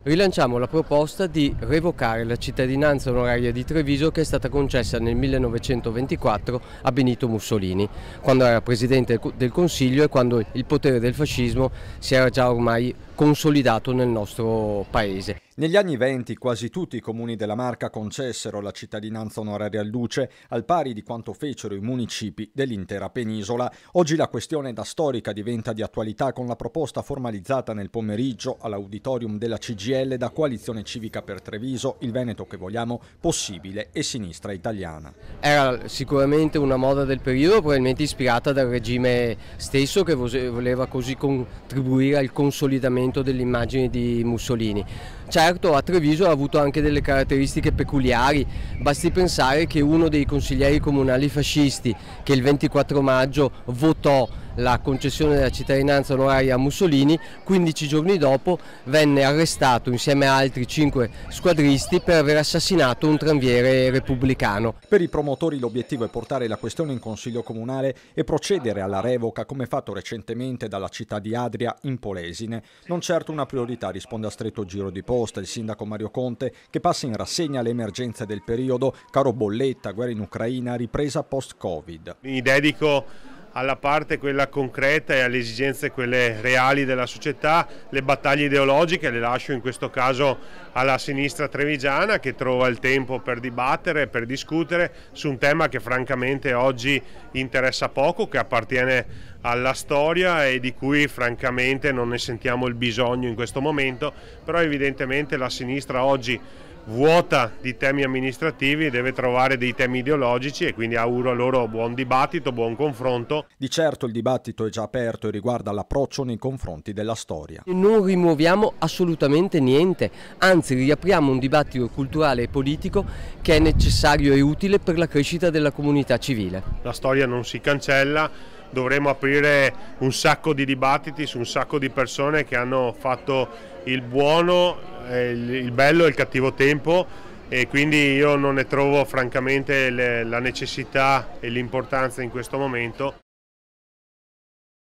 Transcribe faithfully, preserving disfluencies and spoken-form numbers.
Rilanciamo la proposta di revocare la cittadinanza onoraria di Treviso che è stata concessa nel millenovecentoventiquattro a Benito Mussolini, quando era Presidente del Consiglio e quando il potere del fascismo si era già ormai consolidato nel nostro paese. Negli anni venti quasi tutti i comuni della Marca concessero la cittadinanza onoraria al duce, al pari di quanto fecero i municipi dell'intera penisola. Oggi la questione da storica diventa di attualità con la proposta formalizzata nel pomeriggio all'auditorium della C G I L da Coalizione Civica per Treviso, il Veneto che vogliamo, possibile e sinistra italiana. Era sicuramente una moda del periodo, probabilmente ispirata dal regime stesso che voleva così contribuire al consolidamento dell'immagine di Mussolini. Certo, a Treviso ha avuto anche delle caratteristiche peculiari, basti pensare che uno dei consiglieri comunali fascisti che il ventiquattro maggio votò la concessione della cittadinanza onoraria a Mussolini, quindici giorni dopo venne arrestato insieme a altri cinque squadristi per aver assassinato un tranviere repubblicano. Per i promotori l'obiettivo è portare la questione in Consiglio Comunale e procedere alla revoca come fatto recentemente dalla città di Adria in Polesine. Non certo una priorità, risponde a stretto giro di posta il sindaco Mario Conte, che passa in rassegna le emergenze del periodo, caro bolletta, guerra in Ucraina, ripresa post-Covid. Mi dedico alla parte quella concreta e alle esigenze quelle reali della società. Le battaglie ideologiche le lascio in questo caso alla sinistra trevigiana, che trova il tempo per dibattere, per discutere su un tema che francamente oggi interessa poco, che appartiene alla storia e di cui francamente non ne sentiamo il bisogno in questo momento, però evidentemente la sinistra oggi, vuota di temi amministrativi, deve trovare dei temi ideologici e quindi auguro a loro buon dibattito, buon confronto. Di certo il dibattito è già aperto e riguarda l'approccio nei confronti della storia. Non rimuoviamo assolutamente niente, anzi riapriamo un dibattito culturale e politico che è necessario e utile per la crescita della comunità civile. La storia non si cancella, dovremo aprire un sacco di dibattiti su un sacco di persone che hanno fatto il buono, il bello e il cattivo tempo, e quindi io non ne trovo francamente la necessità e l'importanza in questo momento.